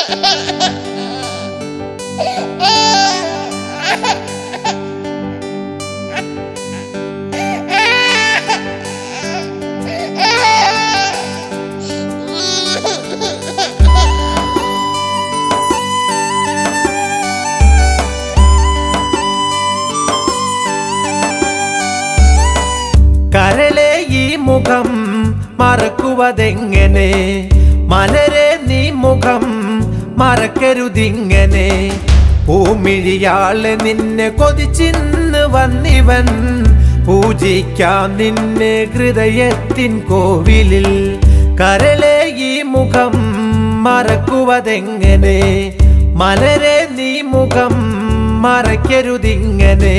കരളെ ഈ മുഖം മറക്കുവതെങ്ങനെ മലരെ നീ മുഖം മറക്കരുതിങ്ങനെ പൂമിഴിയാളെ നിന്നെ കൊതിച്ചിന്ന് വന്നിവൻ പൂജിക്കാം നിന്നെ ഹൃദയത്തിൻ കോവിലിൽ കരളെ ഈ മുഖം മറക്കുവതെങ്ങനെ മലരെ നീ മുഖം മറക്കരുതിങ്ങനെ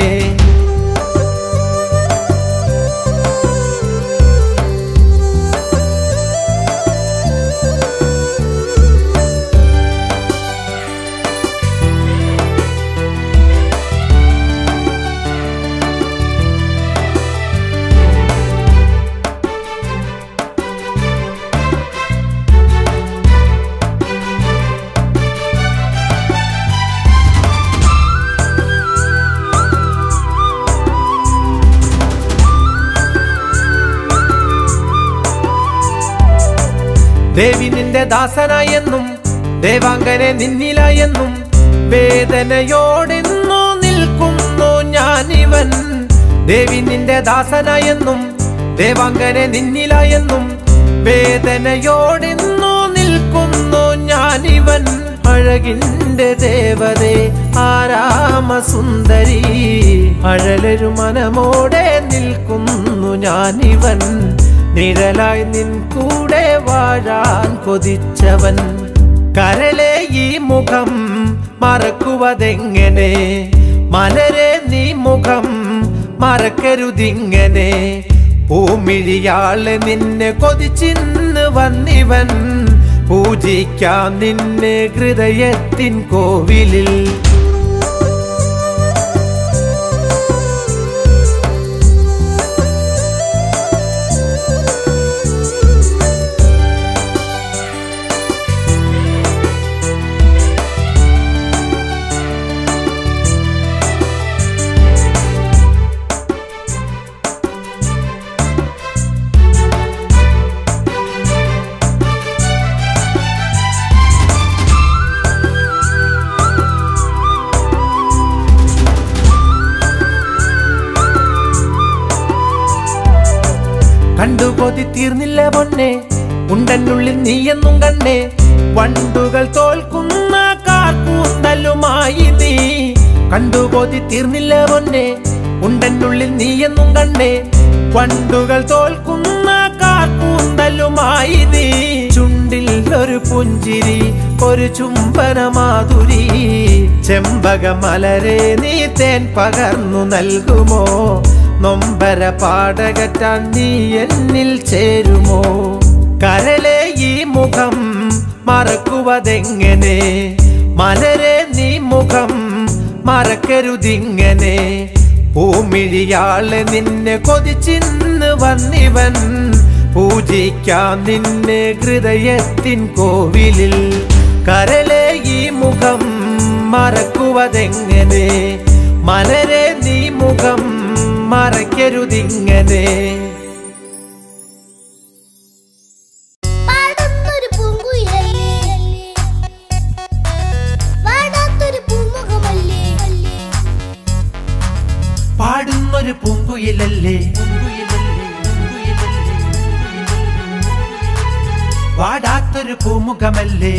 ദേവി നിന്റെ ദാസനായെന്നും ദേവാംഗനെ നിന്നിലായെന്നും വേദനയോടെന്നോ നിൽക്കുന്നു ഞാനിവൻ ദേവി നിന്റെ ദാസനായെന്നും ദേവാംഗനെ നിന്നിലായെന്നും വേദനയോടെന്നോ നിൽക്കുന്നു ഞാനിവൻ അഴകിന്റെ ദേവതേ ആരാമസുന്ദരി അഴലൊരു മനമോടെ നിൽക്കുന്നു ഞാനിവൻ നിഴലായി നിൻ കൂടെ വാഴാൻ കൊതിച്ചവൻ കരളെ ഈ മുഖം മറക്കുവതെങ്ങനെ മലരെ നീ മുഖം മറക്കരുതിങ്ങനെ പൂമിഴിയാളെ നിന്നെ കൊതിച്ചിന്ന് വന്നിവൻ പൂജിക്കാം നിന്നെ ഹൃദയത്തിൻ കോവിലിൽ കണ്ടുകൊതി തീർന്നില്ല പൊന്നെ ഉണ്ടനുള്ളിൽ നീയെന്നും കണ്ണേ വണ്ടുകൾ തോൽക്കുന്ന കാർക്കൂന്തലുമായി നീ കണ്ടുകൊതി തീർന്നില്ല പൊന്നെ ഉണ്ടനുള്ളിൽ നീയെന്നും കണ്ണേ വണ്ടുകൾ തോൽക്കുന്ന കാർക്കൂന്തലുമായി നീ ചുണ്ടിൽ ഒരു പുഞ്ചിരി ഒരു ചുംബന മാധുരി ചെമ്പകമലരെ നീ തേൻ പകർന്നു നൽകുമോ നൊമ്പര പാടകറ്റാൻ നീ എന്നിൽ ചേരുമോ കരളെ ഈ മുഖം മറക്കുവതെങ്ങനെ മലരെ നീ മുഖം മറക്കരുതിങ്ങനെ പൂമിഴിയാളെ നിന്നെ കൊതിച്ചിന്ന് വന്നിവൻ പൂജിക്കാം നിന്നെ ഹൃദയത്തിൻ കോവിലിൽ കരളെ ഈ മുഖം മറക്കുവതെങ്ങനെ മലരെ നീ മുഖം മറക്കരുതിങ്ങനെ പാടുന്നൊരു പൂങ്കുയിലല്ലേ വാടാത്തൊരു പൂമുഖമല്ലേ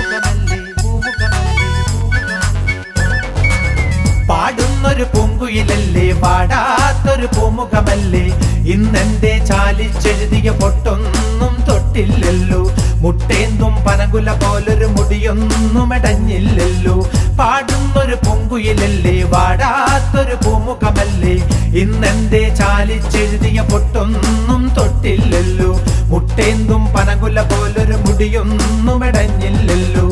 പാടുന്നൊരു പൂങ്കുയിലല്ലേ വാടാത്തൊരു പൂമുഖമല്ലേ ഇന്നെന്റെ ചാലിച്ചെഴുതിയ പൊട്ടൊന്നും തൊട്ടില്ലല്ലോ മുട്ടേന്തും പനകുല പോലൊരു മുടിയൊന്നും ഇടഞ്ഞില്ലല്ലോ പാടുന്നൊരു പൂങ്കുയിലല്ലേ വാടാത്തൊരു പൂമുഖമല്ലേ ഇന്നെന്റെ ചാലിച്ചെഴുതിയ പൊട്ടൊന്നും തൊട്ടില്ലല്ലോ മുട്ടേന്തും പനകുല പോലൊരു മുടിയൊന്നും ഇടഞ്ഞില്ലല്ലോ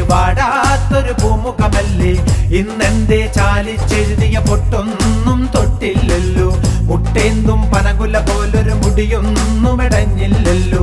വാടാത്തൊരു പൂമുഖമല്ലേ ഇന്നെന്തേ ചാലിച്ചെഴുതിയ പൊട്ടൊന്നും തൊട്ടില്ലല്ലോ മുട്ടേന്തും പനകുല പോലൊരു മുടിയൊന്നും ഇടഞ്ഞില്ലല്ലോ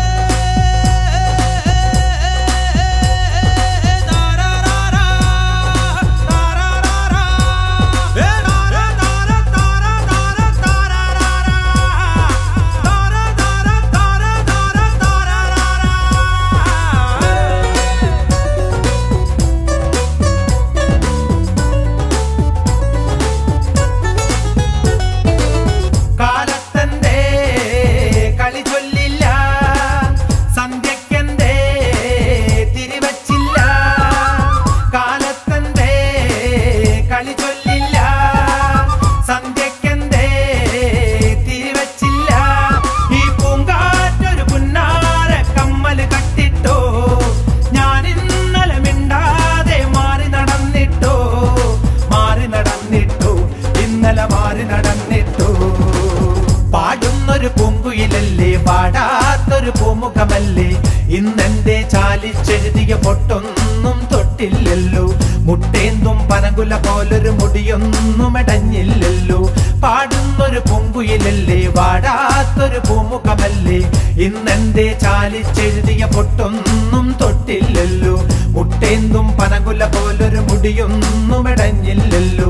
പാടുന്നൊരു പൂങ്കുയിലല്ലേ വാടാത്തൊരു പൂമുഖമല്ലേ ഇന്നെന്തേ ചാലിച്ചെഴുതിയ പൊട്ടൊന്നും തൊട്ടില്ലല്ലോ മുട്ടേന്തും പനകുല പോലൊരു മുടിയൊന്നും ഇടഞ്ഞില്ലല്ലോ പാടുന്നൊരു പൂങ്കുയിലല്ലേ വാടാത്തൊരു പൂമുഖമല്ലേ ഇന്നെന്തേ ചാലിച്ചെഴുതിയ പൊട്ടൊന്നും തൊട്ടില്ലല്ലോ മുട്ടേന്തും പനകുല പോലൊരു മുടിയൊന്നും ഇടഞ്ഞില്ലല്ലോ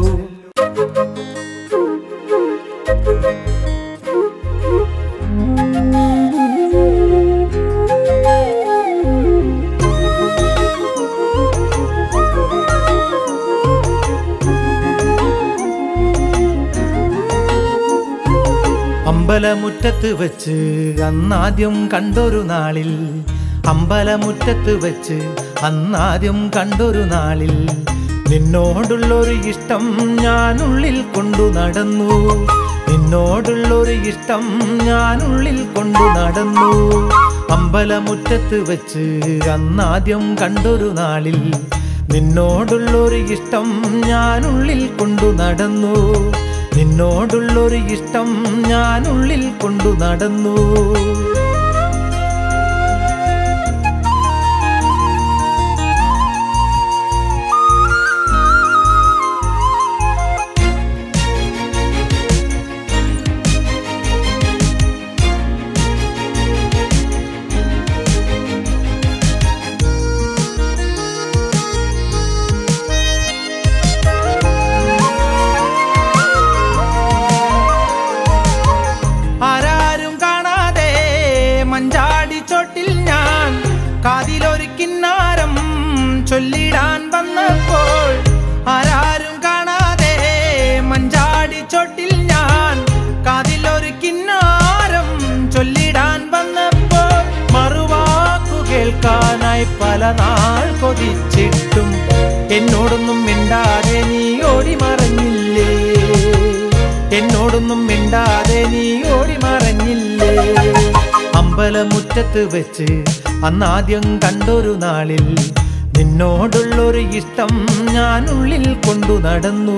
അമ്പലമുറ്റത്ത് വെച്ച് അന്നാദ്യം കണ്ടൊരു നാളിൽ അമ്പലമുറ്റത്ത് വെച്ച് അന്നാദ്യം കണ്ടൊരു നാളിൽ നിന്നോടുള്ളൊരു ഇഷ്ടം ഞാനുള്ളിൽ കൊണ്ടു നടന്നു നിന്നോടുള്ളൊരു ഇഷ്ടം ഞാനുള്ളിൽ കൊണ്ടു നടന്നു അമ്പലമുറ്റത്ത് വെച്ച് അന്നാദ്യം കണ്ടൊരു നാളിൽ നിന്നോടുള്ളൊരു ഇഷ്ടം ഞാനുള്ളിൽ കൊണ്ടു നടന്നു നിന്നോടുള്ളൊരു ഇഷ്ടം ഞാനുള്ളിൽ കൊണ്ടു നടന്നു കാതിലൊരു കിന്നാരം ചൊല്ലിടാൻ വന്നപ്പോൾ ആരാരും കാണാതെ മഞ്ചാടി ചോട്ടിൽ ഞാൻ കാതിലൊരു കിന്നാരം ചൊല്ലിടാൻ വന്നപ്പോൾ മറുവാക്കു കേൾക്കാനായി പല നാൾ കൊതിച്ചിട്ടും എന്നോടൊന്നും മിണ്ടാതെ നീ ഓടി മറഞ്ഞില്ലേ എന്നോടൊന്നും മിണ്ടാതെ നീ ഓടി മറഞ്ഞില്ലേ അമ്പലമുറ്റത്ത് വെച്ച് അന്നാദ്യം കണ്ടൊരു നാളിൽ നിന്നോടുള്ളൊരു ഇഷ്ടം ഞാനുള്ളിൽ കൊണ്ടു നടന്നു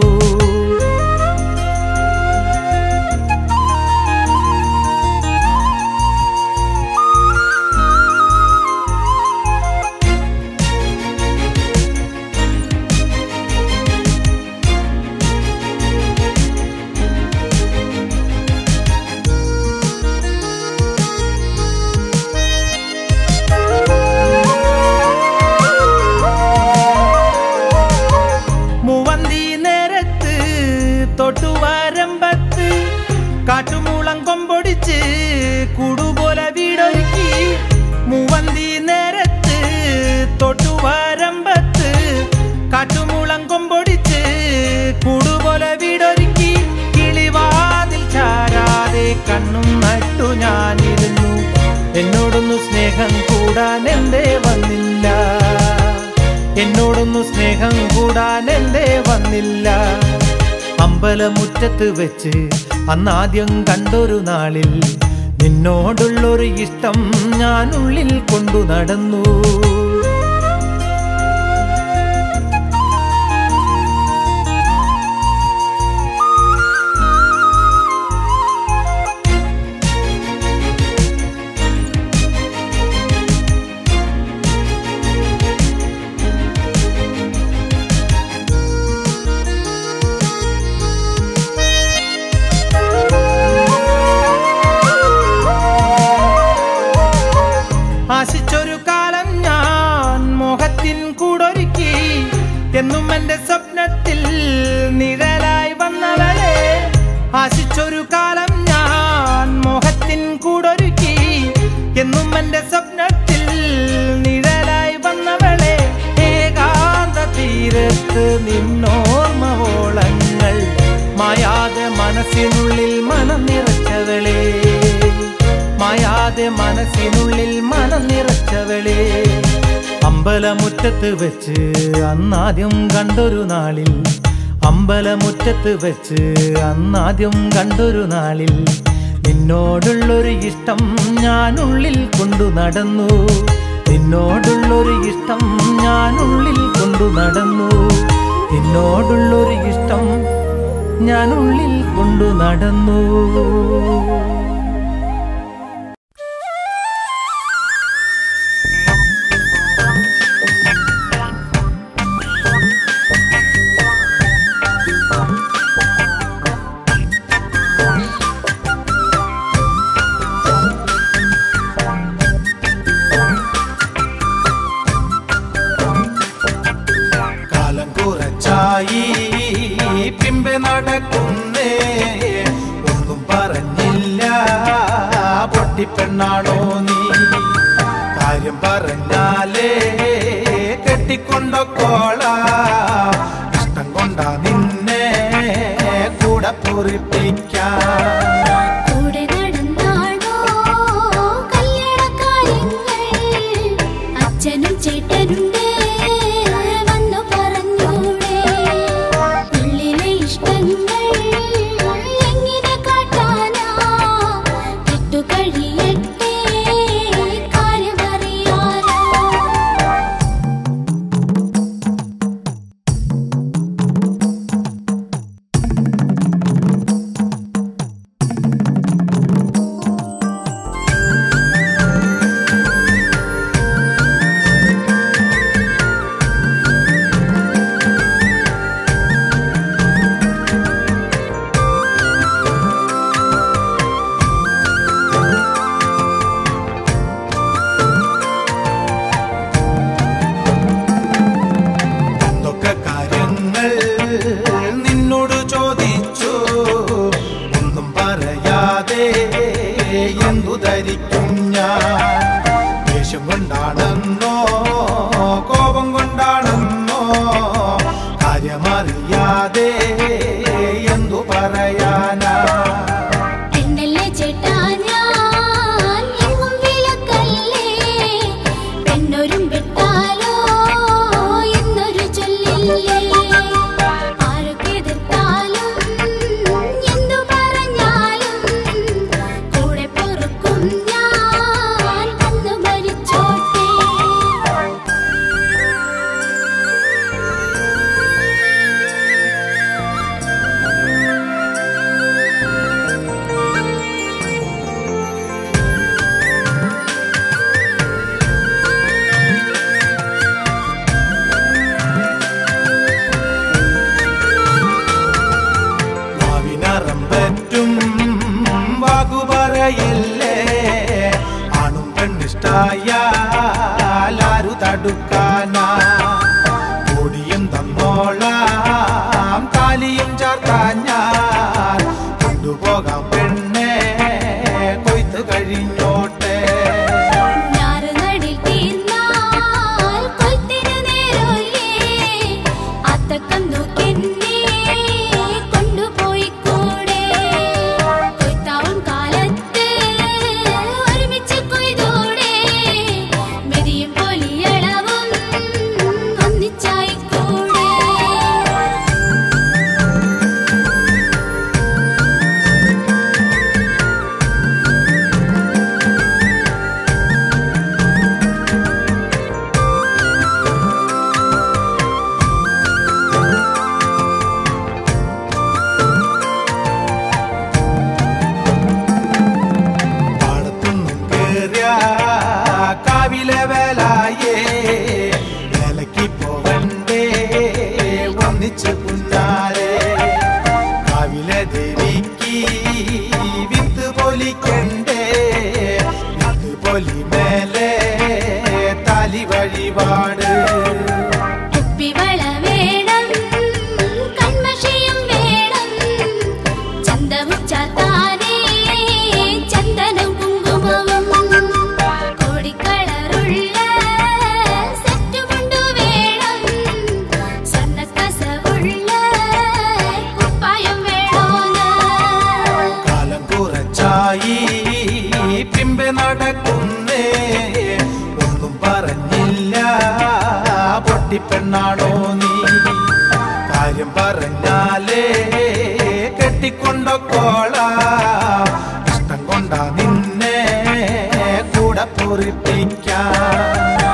തൊട്ടുവരമ്പത്ത് കാട്ടുമൂളം കൊമ്പൊടിച്ച് കൂടുപോലെ വീടൊരുക്കി മൂവന്തി നേരത്ത് തൊട്ടുവരമ്പത്ത് കാട്ടുമൂളം കൊമ്പൊടിച്ച് കൂടുപോലെ വീടൊരുക്കി കിളിവാതിൽ ചാരാതെ കണ്ണും നട്ടു ഞാനിരുന്നു എന്നോടൊന്നു സ്നേഹം കൂടാൻ എന്തേ വന്നില്ല എന്നോടൊന്നു സ്നേഹം കൂടാൻ എന്തേ വന്നില്ല അമ്പലമുറ്റത്ത് വെച്ച് അന്നാദ്യം കണ്ടൊരു നാളിൽ നിന്നോടുള്ളൊരു ഇഷ്ടം ഞാനുള്ളിൽ കൊണ്ടു നടന്നു എന്നും എന്റെ സ്വപ്നത്തിൽ നിഴലായി വന്നവളെ ആശിച്ചൊരു കാലം ഞാൻ മോഹത്തിൻ കൂടൊരുക്കി എന്നും എന്റെ സ്വപ്നത്തിൽ നിഴലായി വന്നവളെ ഏകാന്ത തീരത്ത് നിന്നോർമ്മവോളങ്ങൾ മായാതെ മനസ്സിനുള്ളിൽ മനം നിറച്ചവളെ മായാതെ മനസ്സിനുള്ളിൽ മനം നിറച്ചവളെ അമ്പലമുറ്റത്ത് വെച്ച് അന്നാദ്യം കണ്ടൊരു നാളിൽ അമ്പലമുറ്റത്ത് വെച്ച് അന്നാദ്യം കണ്ടൊരു നാളിൽ നിന്നോടുള്ളൊരു ഇഷ്ടം ഞാനുള്ളിൽ കൊണ്ടു നടന്നു നിന്നോടുള്ളൊരു ഇഷ്ടം ഞാനുള്ളിൽ കൊണ്ടു നടന്നു നിന്നോടുള്ളൊരു ഇഷ്ടം ഞാനുള്ളിൽ കൊണ്ടു നടന്നു പിമ്പെ നടക്കുന്നേ ഒന്നും പറഞ്ഞില്ല പൊട്ടിപ്പെണ്ണാണോ നീ കാര്യം പറഞ്ഞാലേ കെട്ടിക്കൊണ്ടോള ഇഷ്ടം കൊണ്ടാ നിന്നെ കൂടെ പൊറിപ്പിക്കാൻ നിന്നോട് ചോദിച്ചു ഒന്നും പറയാതെ എന്തു ധരിക്കും ഞാൻ ദേഷ്യം കൊണ്ടാണെന്നോ കോപം കൊണ്ടാണെന്നോ കാര്യമറിയാതെ എന്തു പറയാനാ ആണും പെണ്ണിഷ്ടായാലാരു തടുക്കാനാ കോടിയും തന്നോളാം താലിയും ചാർത്താൻ ഞാൻ കൊണ്ടുപോകാം പെണ്ണെ കൊയ്ത്ത് കഴിഞ്ഞോട്ടെ മെതിയും പൊലിയളവും ഒന്നിച്ചായിക്കൂടെ നീ കാര്യം പറഞ്ഞാലേ കെട്ടിക്കൊണ്ടോളാം ഇഷ്ടം കൊണ്ടാ നിന്നെ കൂടെ പൊറിപ്പിക്കാം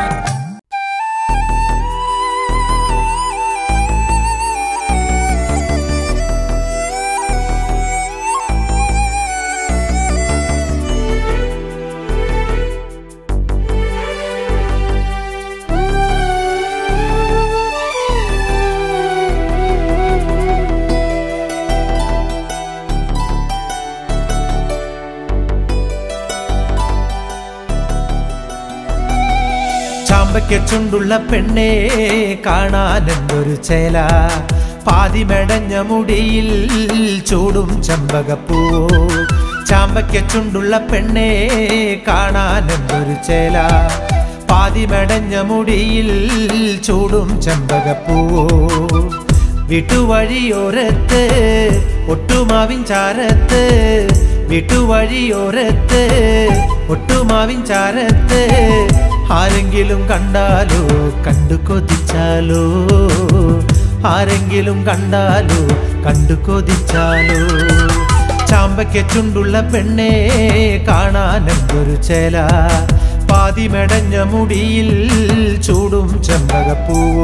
ചാമ്പയ്ക്ക് ചുണ്ടുള്ള പെണ്ണെ കാണാനെന്തൊരു ചേല പാതി മെടഞ്ഞ മുടിയിൽ ചൂടും ചെമ്പകപ്പൂവോ ചാമ്പയ്ക്ക് ചുണ്ടുള്ള പെണ്ണെ കാണാനെന്തൊരു ചേല പാതി മെടഞ്ഞ മുടിയിൽ ചൂടും ചെമ്പകപ്പൂവോ വിട്ടുവഴിയോരത്ത് ഒട്ടുമാവിൻ ചാരത്ത് വിട്ടുവഴിയോരത്ത് ഒട്ടുമാവിൻ ചാരത്ത് ആരെങ്കിലും കണ്ടാലോ കണ്ടു കൊതിച്ചാലോ ആരെങ്കിലും കണ്ടാലോ കണ്ടു കൊതിച്ചാലോ ചാമ്പയ്ക്ക് ചുണ്ടുള്ള പെണ്ണെ കാണാനെന്തൊരു ചേല പാതി മെടഞ്ഞ മുടിയിൽ ചൂടും ചെമ്പകപ്പൂവോ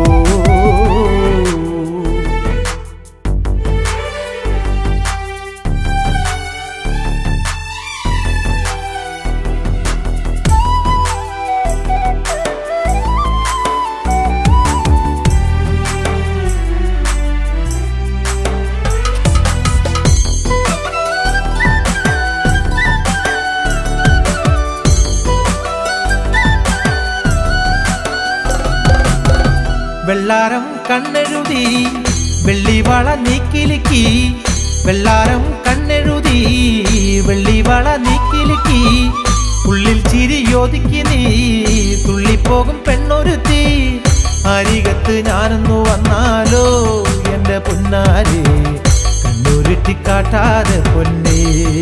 വെള്ളാരം കണ്ണെഴുതി വെള്ളിവള നീക്കിലുക്കി വെള്ളാരം കണ്ണെഴുതി വെള്ളിവള നീക്കിലുക്കി ഉള്ളിൽ ചിരിയോദിക്ക് നീ തുള്ളിപ്പോകും പെണ്ണൊരുത്തി അരികത്ത് ഞാനൊന്നു വന്നാലോ എൻ്റെ പൊന്നാരെ കണ്ണുരുട്ടിക്കാട്ടാതെ പൊന്നേ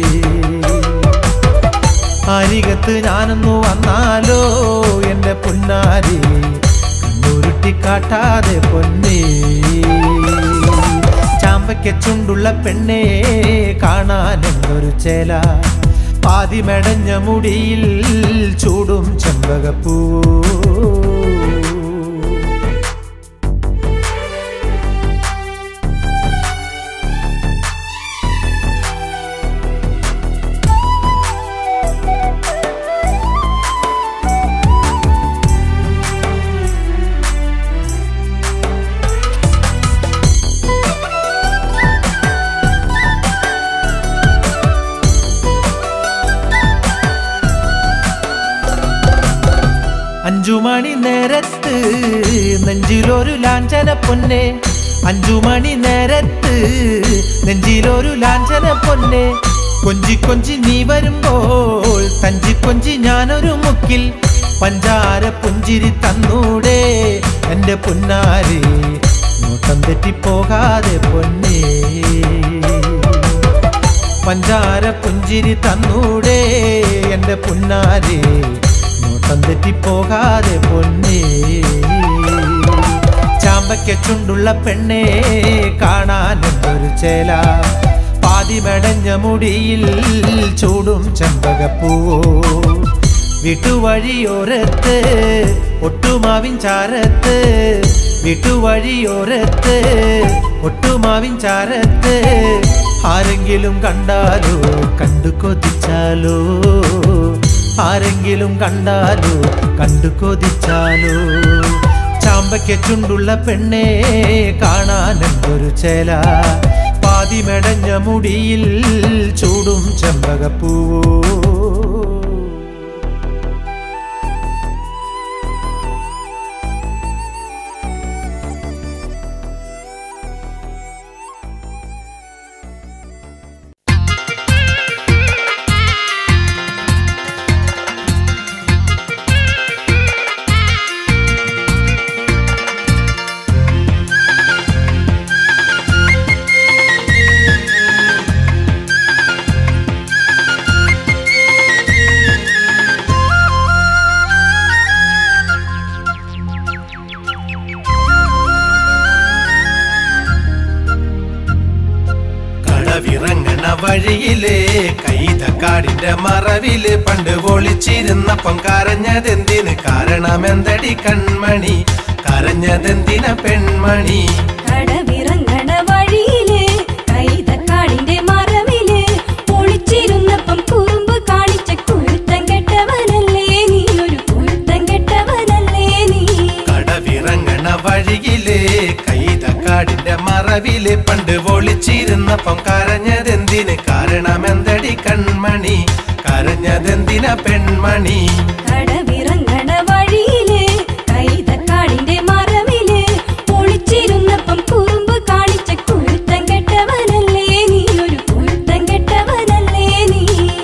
അരികത്ത് ഞാനൊന്നു വന്നാലോ എൻ്റെ പൊന്നാരെ കാട്ടാതെ പൊന്നേ ചാമ്പയ്ക്ക് ചുണ്ടുള്ള പെണ്ണെ കാണാനെന്തൊരു ചേല പാതി മെടഞ്ഞ മുടിയിൽ ചൂടും ചെമ്പകപ്പൂവോ അഞ്ചുമണി നേരത്ത് നെഞ്ചിലൊരു ലാഞ്ചന പൊന്നെ അഞ്ചുമണി നേരത്ത് നെഞ്ചിലൊരു ലാഞ്ചന പൊന്നെ കൊഞ്ചി കൊഞ്ചി നീ വരുമ്പോൾ തഞ്ചി കൊഞ്ചി ഞാനൊരു മുക്കിൽ പഞ്ചാര പുഞ്ചിരി തന്നൂടെ എൻ്റെ പൊന്നാരെ നോട്ടം തെറ്റിപ്പോകാതെ പൊന്നേ പഞ്ചാര പുഞ്ചിരി തന്നൂടെ എൻ്റെ പൊന്നാരെ നോട്ടം തെറ്റിപ്പോകാതെ പൊന്നേ ചാമ്പയ്ക്ക് ചുണ്ടുള്ള പെണ്ണെ കാണാനെന്തൊരു ചേല പാതി മെടഞ്ഞ മുടിയിൽ ചൂടും ചെമ്പകപ്പൂവോ വിട്ടുവഴിയോരത്ത് ഒട്ടുമാവിൻ ചാരത്ത് വിട്ടുവഴിയോരത്ത് ഒട്ടുമാവിൻ ചാരത്ത് ആരെങ്കിലും കണ്ടാലോ കണ്ടു കൊതിച്ചാലോ ആരെങ്കിലും കണ്ടാലോ കണ്ടു കൊതിച്ചാലോ ചാമ്പയ്ക്ക് ചുണ്ടുള്ള പെണ്ണെ കാണാനെന്തൊരു ചേല പാതി മെടഞ്ഞ മുടിയിൽ ചൂടും ചെമ്പകപ്പൂവോ കടവിറങ്ങണ വഴിയിലെ കൈതക്കാടിന്റെ മറവില് പണ്ട് ഒളിച്ചിരുന്നപ്പം കരഞ്ഞതെന്തിന് കാരണമെന്തടി കൺമണി കരഞ്ഞതെന്തിന പെൺമണി കടവിറങ്ങണ വഴിയിലെ കൈതക്കാടിന്റെ മറവില് ഒളിച്ചിരുന്നപ്പം കുറുമ്പ് കാണിച്ച കുരുത്തം കെട്ടവനല്ലേ നീ ഒരു കുരുത്തം കെട്ടവനല്ലേ നീ കടവിറങ്ങണ വഴിയിലെ കൈതക്കാടിന്റെ മറവില് പണ്ട് ഒളിച്ചിരുന്നപ്പം കരഞ്ഞതെന്തിന് കാരണമെന്തടി കൺമണി കരഞ്ഞതെന്തിന പെൺമണി കടവിറങ്ങണ വഴിയിലെ കൈതക്കാടിന്റെ മറവില് ഒളിച്ചിരുന്നപ്പം കുറുമ്പ് കാണിച്ച കുരുത്തം കെട്ടവനല്ലേ നീ ഒരു കുരുത്തം കെട്ടവനല്ലേ നീ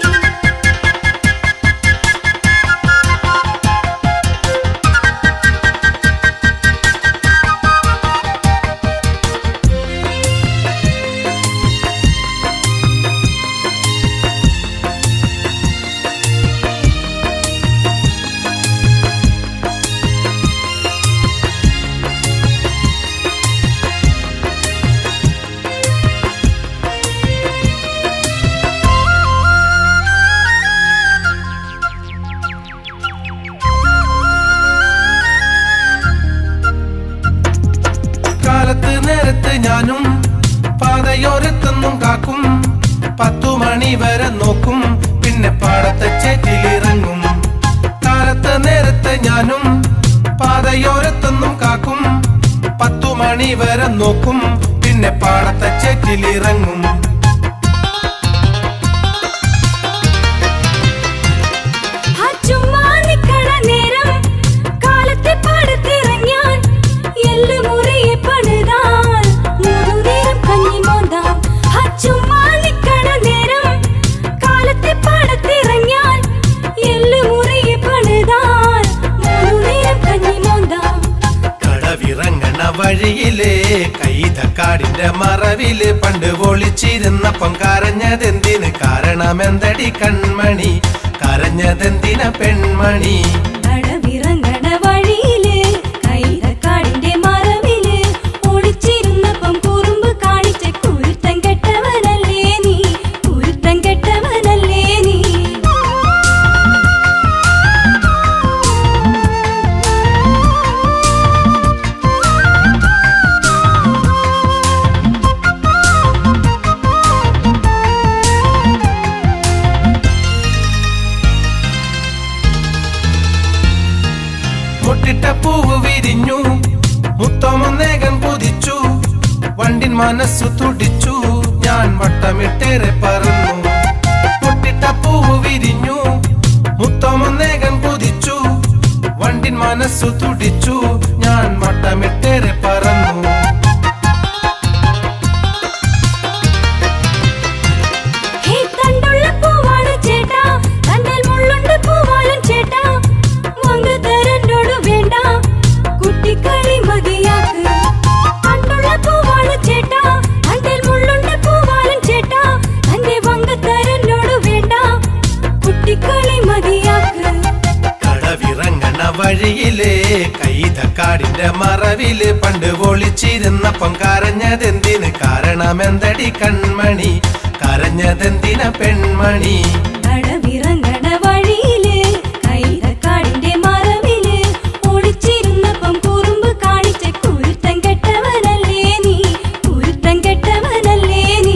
കാലത്ത് നേരത്ത് ഞാനും പാതയോരത്തൊന്നും കാക്കും 10 മണി വരെ നോക്കും പിന്നെ പാടത്തെ ചേറ്റിലിറങ്ങും കാലത്ത് നേരത്ത് ഞാനും പാതയോരത്തൊന്നും കാക്കും 10 മണി വരെ നോക്കും പിന്നെ പാടത്തെ ചേറ്റിലിറങ്ങും വഴിയിലെ കൈതക്കാടിന്റെ മറവില് പണ്ട് ഒളിച്ചിരുന്നപ്പം കരഞ്ഞതെന്തിന് കാരണമെന്തടി കൺമണി കരഞ്ഞതെന്തിന പെൺമണി കടവിറങ്ങണ വഴിയിലെ കൈതക്കാടിന്റെ മറവില് ഒളിച്ചിരുന്നപ്പം കുറുമ്പ് കാണിച്ച കുരുത്തം കെട്ടവനല്ലേ നീ കുരുത്തം കെട്ടവനല്ലേ നീ മുട്ടിട്ട പൂവ് വിരിഞ്ഞു മുത്തമൊന്നേകൻ കുതിച്ചു വണ്ടിൻ മനസ്സു തുടിച്ചു ഞാൻ വട്ടമിട്ടേറെ പറന്നു മുട്ടിട്ട പൂവ് വിരിഞ്ഞു മുത്തമൊന്നേകൻ കുതിച്ചു വണ്ടിൻ മനസ്സു തുടിച്ചു ഞാൻ വട്ടമിട്ടേറെ പറന്നു വഴിയിലെ കൈതക്കാടിന്റെ മറവില് പണ്ട് ഒളിച്ചിരുന്നപ്പം കരഞ്ഞതെന്തിന് കാരണമെന്തടി കൺമണി കരഞ്ഞതെന്തിന പെൺമണി കടവിറങ്ങണ വഴിയിലെ കൈതക്കാടിന്റെ മറവില് ഒളിച്ചിരുന്നപ്പം കുറുമ്പ് കാണിച്ച കുരുത്തം കെട്ടവനല്ലേ നീ കുരുത്തം കെട്ടവനല്ലേ നീ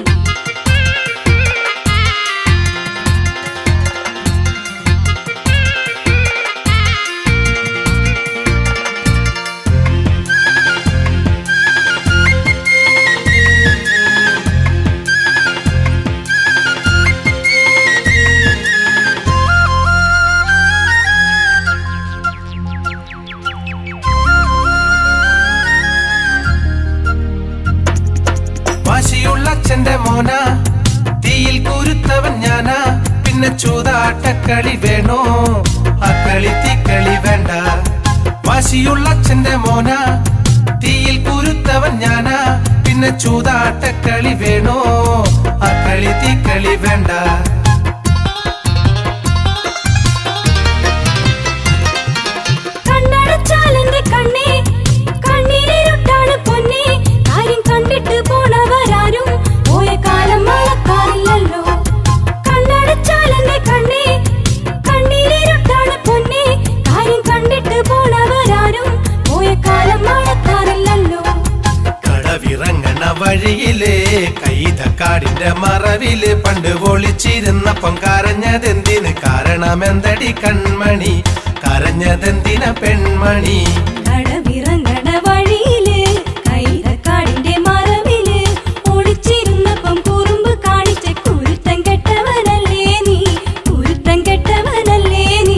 വാശിയുള്ളച്ഛന്റെ മോന തീയിൽ കുരുത്തവൻ ഞാനാ പിന്നെ ചൂതാട്ടക്കളി വേണോ ആ കളി തീക്കളി വേണ്ട വാശിയുള്ളച്ഛന്റെ മോന തീയിൽ കുരുത്തവൻ ഞാനാ പിന്നെ ചൂതാട്ടക്കളി വേണോ ആ കളി തീക്കളി വേണ്ട കണ്ണീരിരുട്ടാണ് പൊന്നെ കാര്യം കണ്ടിട്ട് പോണവരാരും പോയ കാലം മഴക്കാലം വഴിയില് കൈതക്കാടിന്റെ മറവില് പണ്ട് ഒളിച്ചിരുന്നപ്പം കരഞ്ഞതെന്തിന് കാരണമെന്തടി കൺമണി കരഞ്ഞതെന്തിന പെൺമണി കടവിറങ്ങണ വഴിയില് കൈതക്കാടിന്റെ മറവില് ഒളിച്ചിരുന്നപ്പം കുറുമ്പ് കാണിച്ച കുരുത്തം കെട്ടവനല്ലേ നീ കുരുത്തം കെട്ടവനല്ലേ നീ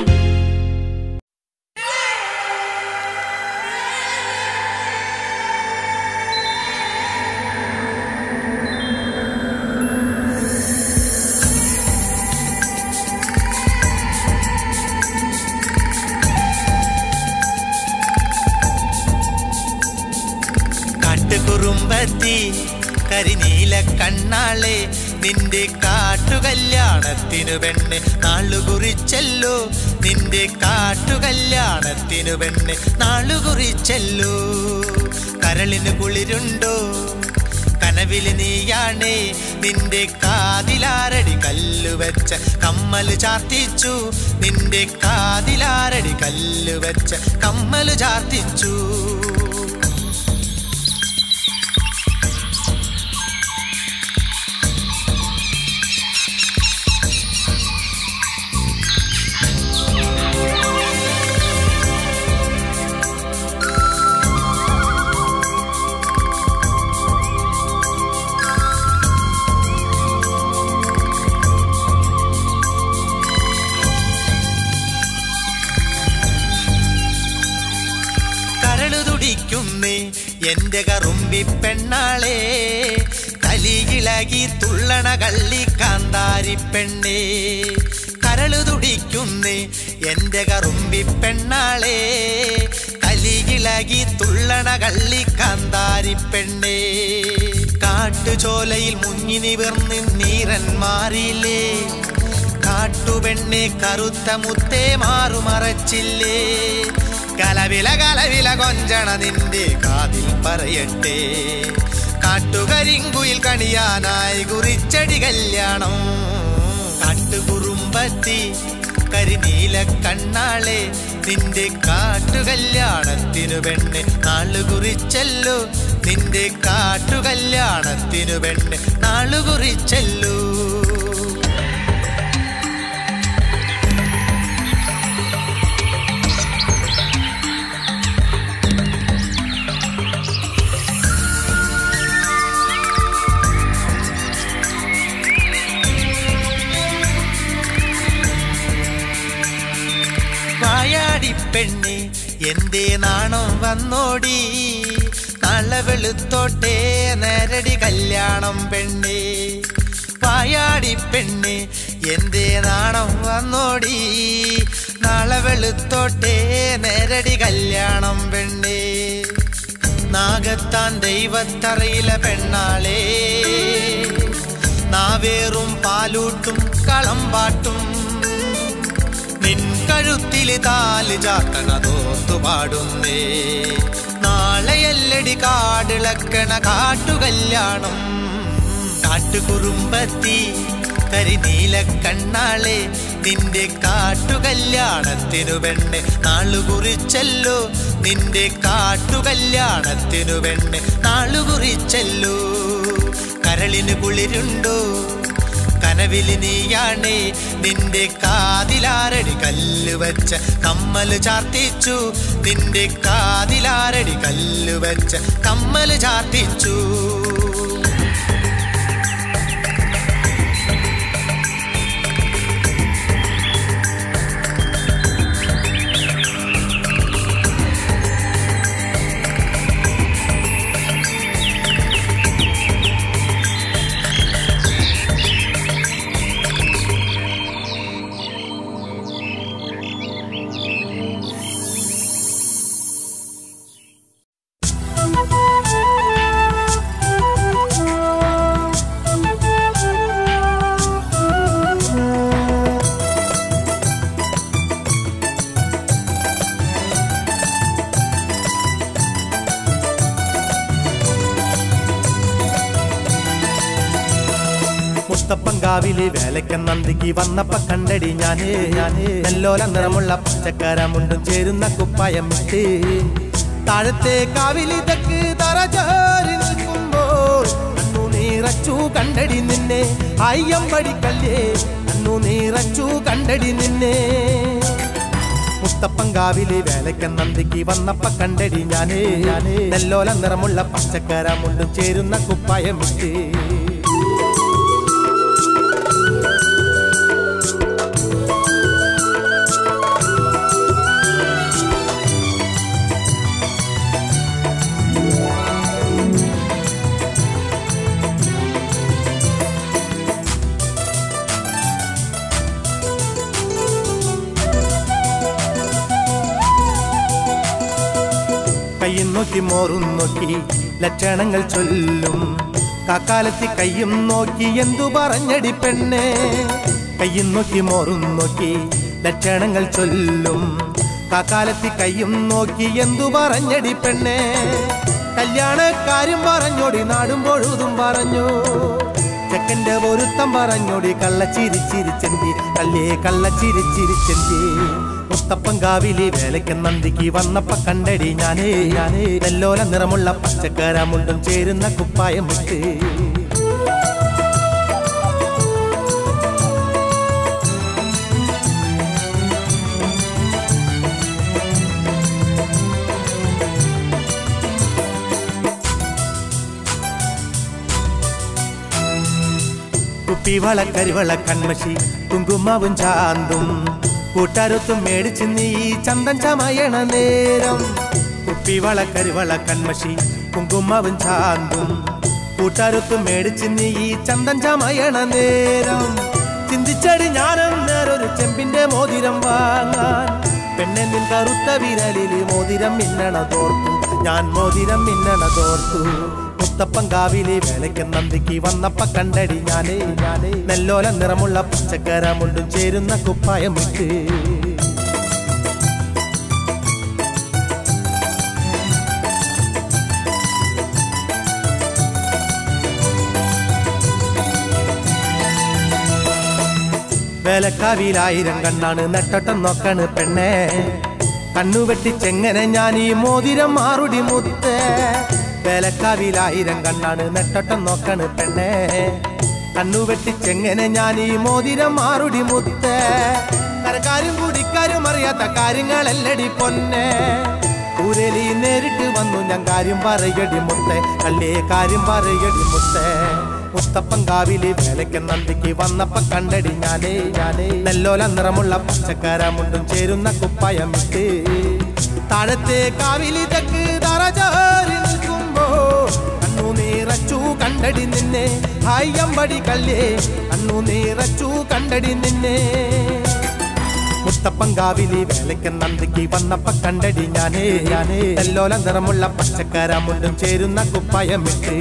കാട്ടുകുറുമ്പത്തി കരിനീല കണ്ണാളെ നിന്റെ കാട്ടുകല്യാണത്തിനു പെണ്ണ് നാളുകുറിച്ചല്ലോ നിന്റെ കാട്ടുകല്യാണത്തിനു പെണ്ണ് നാളുകുറിച്ചല്ലോ കരളിന് കുളിരുണ്ടോ കനവില് നീയാണേ നിന്റെ കാതിലാരടി കല്ലുവെച്ച കമ്മല് ചാർത്തിച്ചു നിന്റെ കാതിലാരടി കല്ലുവെച്ച കമ്മല് ചാർത്തിച്ചു എന്റെ കറുമ്പി പെണ്ണാളെ കലിയിളകി തുള്ളണ കള്ളി കാന്താരി പെണ്ണേ കരളു തുടിക്കുന്നേ എന്റെ കറുമ്പി പെണ്ണാളെ കലിയിളകി തുള്ളണ കള്ളി കാന്താരി പെണ്ണേ കാട്ടുചോലയിൽ മുങ്ങി നിവർന്ന് നീരൻ മാറിയില്ലേ കാട്ടുപെണ്ണെ കറുത്ത മുത്തേ മാറുമറച്ചില്ലേ കലവില കലവില കൊഞ്ചണ നിന്റെ കാതിൽ പറയട്ടെ കാട്ടുകരിങ്കുയിൽ കണിയാനായി കുറിച്ചടി കല്യാണം കാട്ടുകുറുമ്പത്തി കരിനീല കണ്ണാളെ നിന്റെ കാട്ടുകല്യാണത്തിനു പെണ്ണ് നാളുകുറിച്ചല്ലോ നിന്റെ കാട്ടുകല്യാണത്തിനു പെണ്ണ് നാളുകുറിച്ചല്ലോ പെണ്ണെ എന്തേ നാണം വന്നോടി നാളെ വെളുത്തോട്ടെ നേരടി കല്യാണം പെണ്ണെ വായാടി പെണ്ണെ എന്തേ നാണം വന്നോടി നാളെ വെളുത്തോട്ടെ നേരടി കല്യാണം പെണ്ണെ നാഗത്താൻ ദൈവത്തറയില പെണ്ണാളെ നാവേറും പാലൂട്ടും കളമ്പാട്ടും നിൻ കഴുത്തില് താല് ചാത്തണതോർത്തു പാടുന്നേ നാളെയല്ലടി കാടിളക്കണ കാട്ടുകല്യാണം കാട്ടുകുറുമ്പത്തി കരിനീല കണ്ണാളെ നിന്റെ കാട്ടുകല്യാണത്തിനു പെണ്ണ് നാളുകുറിച്ചല്ലോ നിന്റെ കാട്ടുകല്യാണത്തിനു പെണ്ണ് നാളുകുറിച്ചല്ലോ കരളിന് കുളിരുണ്ടോ കനവില് നീയാണേ നിന്റെ കാതിലാരടി കല്ലുവെച്ച കമ്മല് ചാർത്തിച്ചു നിന്റെ കാതിലാരടി കല്ലുവെച്ച കമ്മല് ചാർത്തിച്ചു മുത്തപ്പങ്കാവിലെ വേലയ്ക്കൻ നന്ദിക്ക് വന്നപ്പ കണ്ടടി ഞാനേ നെല്ലോല നിറമുള്ള പച്ചക്കരമുണ്ടും ചേരുന്ന കുപ്പായം ഇട്ട് താഴത്തെ കാവിലിതക്ക് തറ ചേരി നിൽക്കുമ്പോൾ കണ്ടടി നിന്നെ അയ്യമ്പടിക്കല്ലേ കണ്ണു നിറച്ചു കണ്ടടി നിന്നെ മുത്തപ്പങ്കാവിലെ വേലയ്ക്ക് നന്ദിക്ക് വന്നപ്പ കണ്ടടി ഞാനേ നെല്ലോല നിറമുള്ള പച്ചക്കര മുണ്ടും ചേരുന്ന കുപ്പായം വിട്ട് കയ്യും നോക്കി മോറും നോക്കി ലക്ഷണങ്ങൾ ചൊല്ലും കാക്കാലത്തി കയ്യും നോക്കി എന്തു പറഞ്ഞടി പെണ്ണെ കയ്യും നോക്കി മോറും നോക്കി ലക്ഷണങ്ങൾ ചൊല്ലും കാക്കാലത്തി കയ്യും നോക്കി എന്തു പറഞ്ഞടി പെണ്ണെ കല്യാണക്കാരും പറഞ്ഞോടി നാടും പൊഴുതും പറഞ്ഞു ചെക്കൻ്റെ പൊരുത്തം പറഞ്ഞോടി കള്ളച്ചിരിച്ചിരിച്ചെന്തി കല്ലേ കള്ളച്ചിരിച്ചിരിച്ചെന്തി മുത്തപ്പങ്കാവിലെ വേലയ്ക്ക് നന്ദിക്ക് വന്നപ്പ കണ്ടടി ഞാനേ നെല്ലോല നിറമുള്ള പച്ചക്കര മുണ്ടും ചേരുന്ന കുപ്പായം വിട്ട് കുപ്പിവള കരിവള കൺമഷി കുങ്കുമാവും ചാന്തും കൂട്ടാരത്തും മേടിച്ച് നീ ചന്തം ചമയണ നേരം കുപ്പിവള കരിവള കൺമഷി കുങ്കുമാവും ചാന്തും കൂട്ടാരത്തും മേടിച്ച് നീ ചന്തം ചമയണ നേരം ചിന്തിച്ചടി ഞാനൊരു ചെമ്പിന്റെ മോതിരം വാങ്ങാൻ പെണ്ണെ നിൻ കറുത്ത വിരലില് മോതിരം മിന്നണ തോർത്തു ഞാൻ മോതിരം മിന്നണ തോർത്തു മുത്തപ്പങ്കാവിലെ വേലയ്ക്ക് നന്ദിക്ക് വന്നപ്പ കണ്ടടി ഞാനേ നെല്ലോല നിറമുള്ള പച്ചക്കര മുണ്ടും ചേരുന്ന കുപ്പായം വിട്ട് വേലക്കാവിലായിരം കണ്ണാണ് നെട്ടട്ടം നോക്കണ് പെണ്ണെ കണ്ണുവെട്ടിച്ചെങ്ങനെ ഞാൻ ഈ മോതിരം മാറുടി മുത്തേ വേലക്കാവിലായിരം കണ്ണാണ് നെട്ടട്ടം നോക്കണ് പെണ്ണെ കണ്ണുവെട്ടിച്ചെങ്ങനെ ഞാൻ ഈ മോതിരം മാറുടി മുത്തേ കരക്കാരും കുടിക്കാരും അറിയാത്ത കാര്യങ്ങളല്ലടി പൊന്നെ ഊരലി നേരിട്ട് വന്നു ഞാൻ കാര്യം പറയടി മുത്തേ കല്ലേ കാര്യം പറയടി മുത്തേ മുത്തപ്പങ്കാവിലെ വേലയ്ക്ക് നന്ദിക്ക് വന്നപ്പ കണ്ടടി ഞാനേ നെല്ലോല നിറമുള്ള പച്ചക്കര മുണ്ടും ചേരുന്ന കുപ്പായം വിട്ട് താഴത്തെ കാവിലി തെക്ക് തറചാരി നിൽക്കുമ്പോ കണ്ണു നിറച്ചു കണ്ടടി നിന്നെ അയ്യമ്പടി കല്ലേ കണ്ണു നിറച്ചു കണ്ടടി നിന്നെ മുത്തപ്പങ്കാവിലെ വേലയ്ക്ക് നന്ദിക്ക് വന്നപ്പ കണ്ടടി ഞാനേ നെല്ലോല നിറമുള്ള പച്ചക്കര മുണ്ടും ചേരുന്ന കുപ്പായം വിട്ട്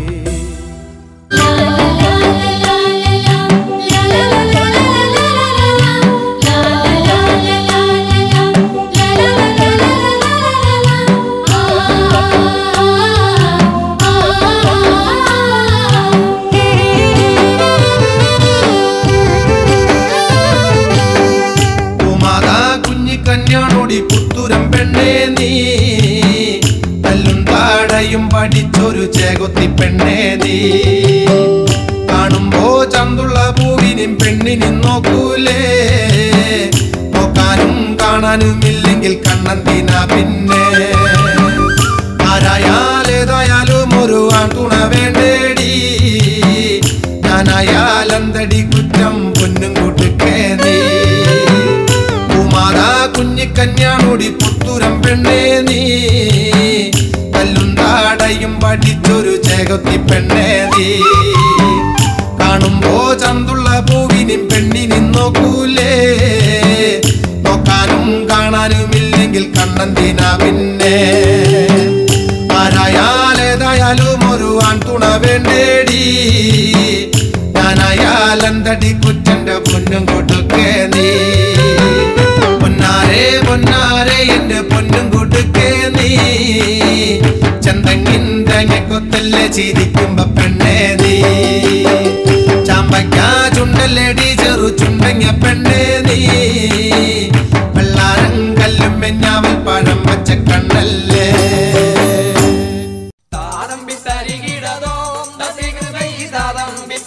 കന്യാണോടി പുത്തുരം പെണ്ണേ നീ തല്ലും താടയും പഠിച്ചൊരു ചേകൊത്തി പെണ്ണേ നീ കാണുമ്പോ ചന്തുള്ള പൂവിനും പെണ്ണിനും നോക്കൂലേ നോക്കാനും കാണാനും ഇല്ലെങ്കിൽ കണ്ണന്തിന പിന്നെ ആരായാലേതായാലും ഒരു ആൺതുണ വേണ്ടേടി ഞാനായാലെന്തടി കുറ്റം പൊന്നും കൂട്ടുക്കേ നീ കുഞ്ഞിക്കന്യാണോടി പുത്തുരം പെണ്ണേ നീ കല്ലും താടയും പഠിച്ചൊരു ചേകൊത്തി പെണ്ണേ നീ കാണുമ്പോ ചന്തുള്ള പൂവിനും പെണ്ണിനും നോക്കൂലേ നോക്കാനും കാണാനും ഇല്ലെങ്കിൽ കണ്ണന്തിന പിന്നെ ആരായാലേതായാലും ഒരു ആൺതുണ വേണ്ടേടി ഞാനായാലെന്തടി കുറ്റന്റെ പൊന്നും കൊടുക്കേ നീ പൊന്നാരെ എന്റെ പൊന്നും കൊടുക്കേ നീ ചന്തങ്ങിൻ തേങ്ങക്കൊത്തല്ലേ ചിരിക്കുമ്പോ പെണ്ണേ നീ ചാമ്പയ്ക്ക ചുണ്ടല്ലേടി ചെറു ചുണ്ടങ്ങ പെണ്ണേ നീ വെള്ളാരം കല്ലും മെഞ്ഞാവൽ പഴം വച്ച കണ്ണല്ലേ താതമ്പി തരികിടതോ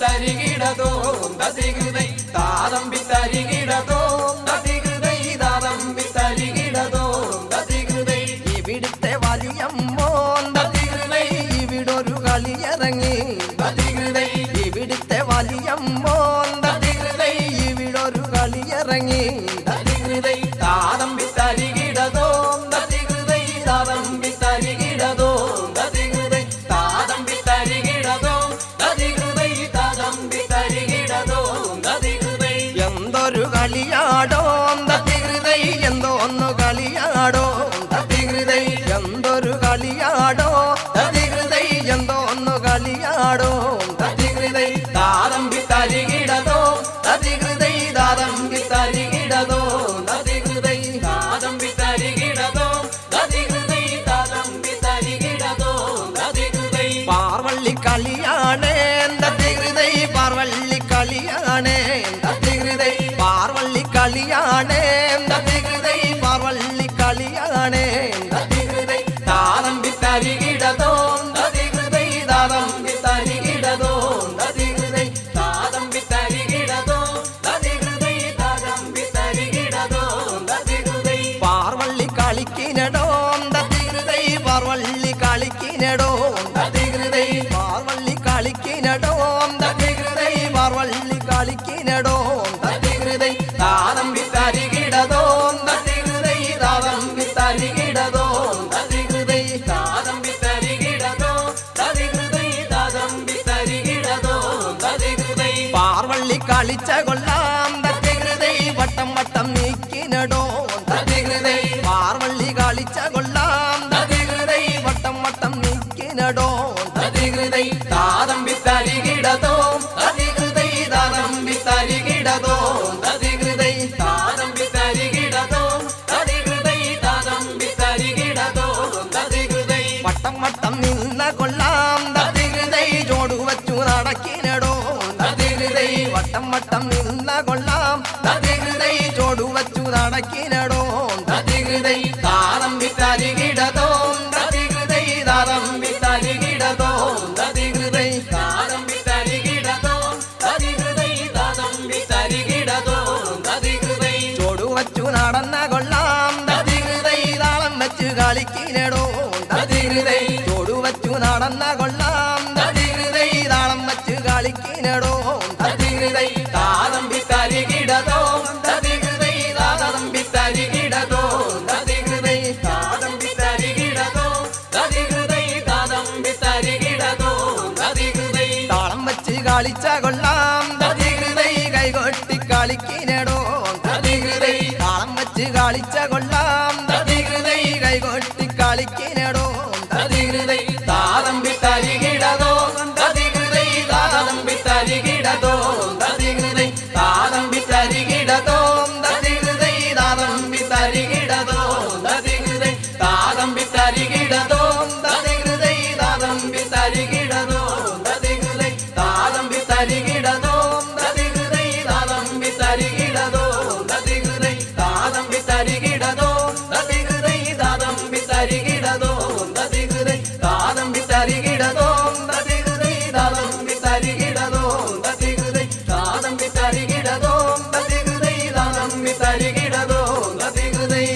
തരികിടതോ തതികൃതൈ താതമ്പി തരികിടതോ തതികൃതൈ താതമ്പി തരികിടതോ തതികൃതൈ ഇവിടുത്തെ വലിയമ്മോ തതികൃതൈ ഇവിടൊരു കളിയിറങ്ങി തതികൃതൈ ഇവിടുത്തെ വലിയമ്മോ തതികൃതൈ ഇവിടൊരു കളിയിറങ്ങി തതികൃതൈ താതമ്പി തരികിടതോ തതികൃതൈ താതമ്പി തരികിടതോ തതികൃതൈ താതമ്പി തരികിടതോ തതികൃതൈ താതമ്പി തരികിടതോ തതികൃതൈ എന്തൊരു കളിയാടോ തതികൃതൈ എന്തോന്നു കളിയാടോ തതികൃതൈ എന്തൊരു കളിയാടോ തതികൃതൈ എന്തോന്നു കളിയാടോ തതികൃതൈ താതമ്പി തരികിടതോ തതികൃതൈ താതമ്പി തരികിടതോ തതികൃതൈ താതമ്പി തരികിടതോ തതികൃതൈ താതമ്പി തരികിടതോ തതികൃതൈ പാർവള്ളി കളിയാണേ തതികൃതൈ പാർവള്ളി കളിയാണേ തതികൃതൈ പാർവള്ളി കളിയാണേ തതികൃതൈ പാർവള്ളി കളിയാണേ തതികൃതൈ താതമ്പി തരികിടതോ തതികൃതൈ താതമ്പി തരികിടതോ തതികൃതൈ താതമ്പി തരികിടതോ തതികൃതൈ താതമ്പി തരികിടതോ തതികൃതൈ പാർവള്ളി കളിക്കിനടോ തതികൃതൈ പാർവള്ളി കളിക്കിനടോ തതികൃതൈ പാർവള്ളി കളിക്കിനടോ തതികൃതൈ പാർവള്ളി കളിക്കിനടോ തതികൃതൈ താതമ്പി തരികിടതോ തതികൃതൈ താതമ്പി തരികിടതോ തതികൃതൈ താതമ്പി തരികിടതോ തതികൃതൈ താതമ്പി തരികിടതോ തതികൃതൈ പാർവള്ളി കളിച്ച കൊള്ളാം തതികൃതൈ വട്ടം വട്ടം നീക്കിനടോ തതികൃതൈ പാർവള്ളി കളിച്ച കൊള്ളാം തതികൃതൈ വട്ടം വട്ടം നീക്കിനടോ തതികൃതൈ താതമ്പി തരികിടതോ തതികൃതൈ താതമ്പി തരികിടതോ തതികൃതൈ താതമ്പി തരികിടതോ തതികൃതൈ താതമ്പി തരികിടതോ തതികൃതൈ വട്ടം വട്ടം നിന്ന കൊള്ളാം തതികൃതൈ ജോടു വച്ചു നടക്കിനടോ തതികൃതൈ വട്ടം വട്ടം നിന്ന കൊള്ളാം തതികൃതൈ ജോടു വച്ചു നടക്കിനടോ തതികൃതൈ താതമ്പി തരികിടതോ തതികൃതൈ താതമ്പി തരികിടതോ തതികൃതൈ താതമ്പി തരികിടതോ തതികൃതൈ താതമ്പി തരികിടതോ തതികൃതൈ ജോടു വച്ചു നടന്ന കൊള്ളാം തതികൃതൈ താളം വെച്ച് കളിക്കിനടോ തതികൃതൈ ജോടു വച്ചു നടന്ന കൊള്ളാം തതികൃതൈ താളം വെച്ച് കളിക്കിനടോ തതികൃതൈ താതമ്പി തരികിടതോ തതികൃതൈ താതമ്പി തരികിടതോ തതികൃതൈ താതമ്പി തരികിടതോ തതികൃതൈ താതമ്പി തരികിടതോ തതികൃതൈ താളം വെച്ച് കളിച്ച കൊള്ളാം തതികൃതൈ കൈകൊട്ടി കളിക്കിനടോ തതികൃതൈ താളം വെച്ച് കളിച്ച കൊള്ളാം തതികൃതൈ കൈകൊട്ടി കളിക്കിനടോ തതികൃതൈ താതമ്പി തരികിടതോ തതികൃതൈ താതമ്പി തരികിടതോ തതികൃതൈ താതമ്പി തരികിടതോ തതികൃതൈ താതമ്പി തരികിടതോ തതികൃതൈ താതമ്പി തരികിടതോ തതികൃതൈ താതമ്പി തരികിടതോ തതികൃതൈ താതമ്പി തരികിടതോ തതികൃതൈ താതമ്പി തരികിടതോ തതികൃതൈ താതമ്പി തരികിടതോ തതികൃതൈ താതമ്പി തരികിടതോ തതികൃതൈ താതമ്പി തരികിടതോ തതികൃതൈ താതമ്പി തരികിടതോ തതികൃതൈ താതമ്പി തരികിടതോ തതികൃതൈ താതമ്പി തരികിടതോ തതികൃതൈ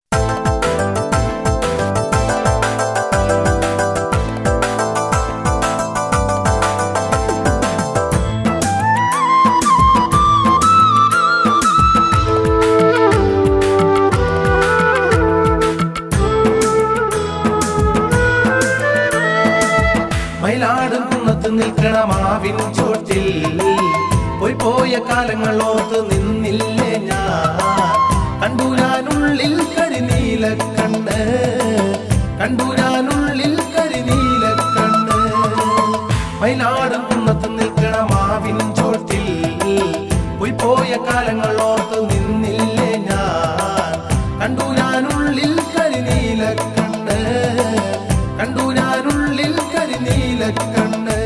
മയിലാടും കുന്നത്ത് നിൽക്കണ മാവിൻ ചോട്ടിൽ പോയി പോയ കാലങ്ങളോത്ത് നിന്നില്ലേ ഞാൻ കണ്ടൂരാനുള്ളിൽ കരിനീല കണ്ണ് കണ്ടൂരാനുള്ളിൽ കരിനീല കണ്ണ് മയിലാടും കുന്നത്ത് നിൽക്കണ മാവിൻ ചോട്ടിൽ പോയി പോയ കാലങ്ങളോത്ത് നിന്നില്ലേ ഞാൻ കണ്ടൂരാനുള്ളിൽ കരിനീല കണ്ണ് കണ്ടൂരാനുള്ളിൽ കരിനീല കണ്ണ്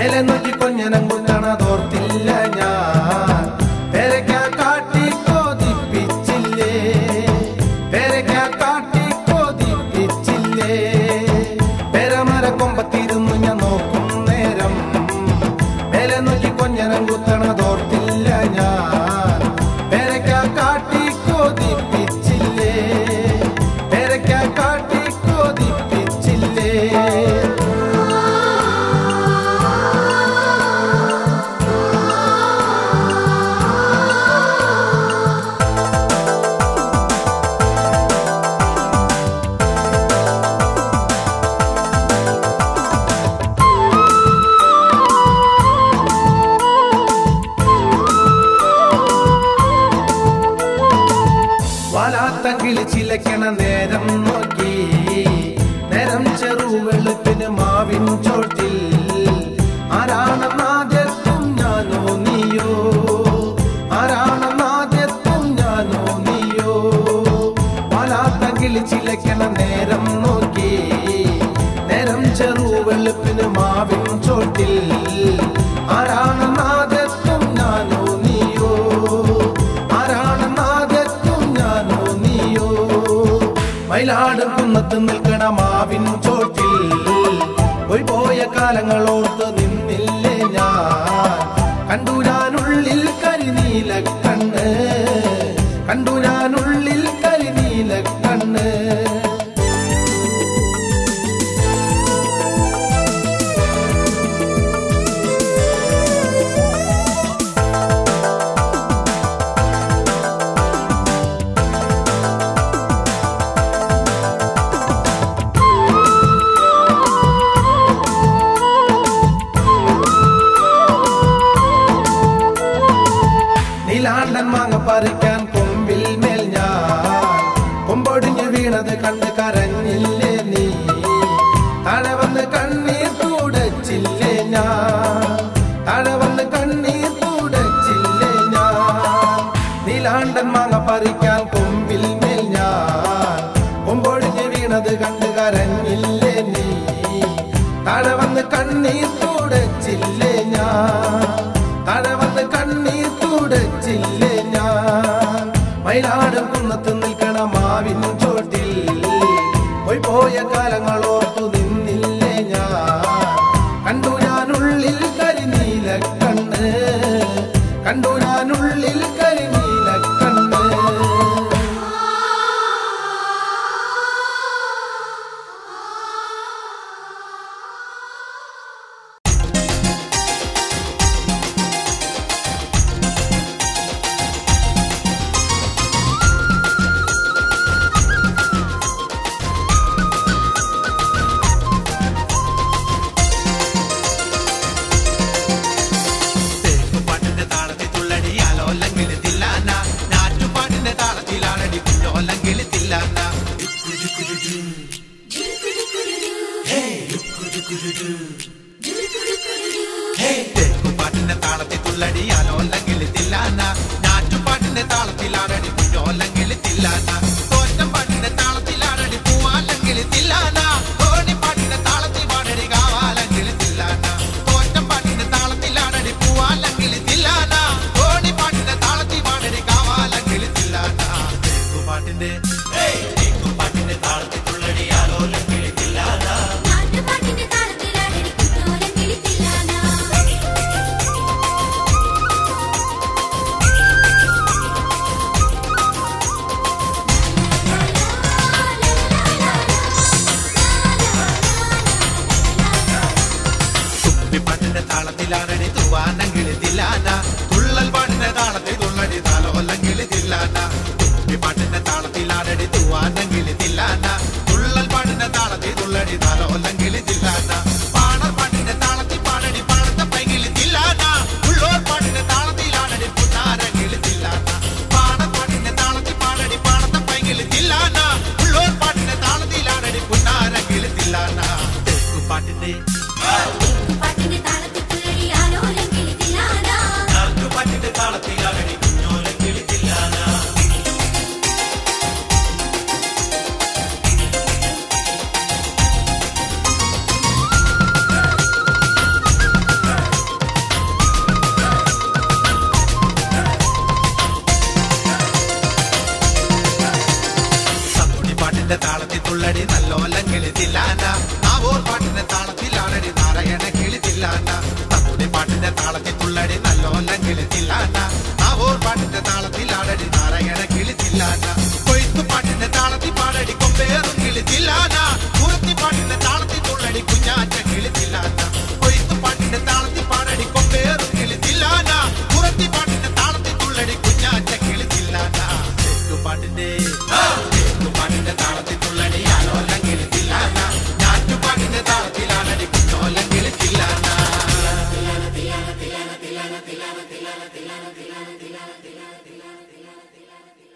മേലെ നോക്കി കൊഞ്ഞനം കുത്തണതോർത്തില്ല ഞാൻ പേരയ്ക്ക കാട്ടി കൊതിപ്പിച്ചില്ലേ പേരയ്ക്ക കാട്ടി കൊതിപ്പിച്ചില്ലേ പേരമര കൊമ്പത്തിരുന്നു ഞാൻ നോക്കും നേരം മേലെ നോക്കി കൊഞ്ഞനം കുത്തണതോർത്തില്ല ഞാൻ പേരയ്ക്ക കാട്ടി കൊതിപ്പിച്ചില്ലേ പേരയ്ക്ക കാട്ടി കൊതിപ്പിച്ചില്ലേ വാലാത്ത കിളി ചിലക്കണ നേരം നോക്കി നേരം ചെറുവെളുപ്പിന് മാവിൻ ചോട്ടിൽ ആരാണെന്നാദ്യത്തും ഞാനോ നീയോ ആരാണെന്നാദ്യത്തും ഞാനോ നീയോ വാലാത്ത കിളി ചിലക്കണ നേരം നോക്കി നേരം ചെറുവെളുപ്പിന് മാവിൻ ചോട്ടിൽ ആരാണെന്നാദ്യത്തും ഞാനോ നീയോ ആരാണെന്നാദ്യത്തും ഞാനോ നീയോ മയിലാട് കുന്നത്ത് നിൽക്കണ മാവിൻ ചോട്ടിൽ പോയി പോയ കാലങ്ങളോർത്ത് നിന്നില്ലേ ഞാൻ കണ്ടു ഞാനുള്ളിൽ കരിനീല കണ്ണ് കണ്ടു ഞാനുള്ളിൽ കരിനീല കണ്ണ് നീലാണ്ടൻ മാങ്ങ പറിക്കാൻ കൊമ്പിൽ മേൽ ഞാൻ കൊമ്പൊടിഞ്ഞു വീണത് കണ്ട് കരഞ്ഞില്ലേ നീ താഴെ വന്ന് കണ്ണീർ തുടച്ചില്ലേ ഞാൻ താഴെ വന്ന് കണ്ണീർ തുടച്ചില്ലേ ഞാൻ നീലാണ്ടൻ മാങ്ങ പറിക്കാൻ കൊമ്പിൽ മേൽ ഞാൻ കൊമ്പൊടിഞ്ഞു വീണത് കണ്ട് കരഞ്ഞില്ലേ നീ താഴെ വന്ന് കണ്ണീർ തുടച്ചില്ലേ ഞാൻ താഴെ വന്ന് കണ്ണീർ തുടച്ചില്ലേ ഞാൻ മയിലാട് കുന്നത്ത് നിൽക്കണ മാവിൻ ചോട്ടിൽ പോയി പോയ കാലങ്ങളോർത്തു നിന്നില്ലേ ഞാൻ കണ്ടു ഞാനുള്ളിൽ കരിനീല കണ്ണ് കണ്ടു ഞാനുള്ളിൽ കരിനീല കണ്ണ് പാട്ടിന്റെ താളത്തിൽ തുള്ളടിയാലോല്ലെങ്കിൽ തില്ലാന ഞാറ്റുപാട്ടിന്റെ താളത്തിലാണടി കുഞ്ഞോല്ലെങ്കിൽ തില്ലാന തോറ്റം പാട്ടിന്റെ താളത്തിലാണടി പൂവാല്ലെങ്കിൽ തില്ലാന ഓണിപ്പാട്ടിന്റെ താളത്തിൽ പാടടി കാവാല്ലെങ്കിൽ തില്ലാന തോറ്റം പാട്ടിന്റെ താളത്തിലാണടി പൂവാല്ലെങ്കിൽ തില്ലാന ഓണിപ്പാട്ടിന്റെ താളത്തിൽ പാടടി കാവാല്ലെങ്കിൽ തില്ലാന പാട്ടിന്റെ പാട്ടിന്റെ താളത്തിൽ തുള്ളടിയാലോല്ലെങ്കിൽ തില്ലാന താളത്തിലാണടി തൂവാനെങ്കിൽ തില്ലാന തുള്ളൽ പാട്ടിന്റെ താളത്തിൽ തുള്ളടി താലോല്ലെങ്കിൽ തില്ലാന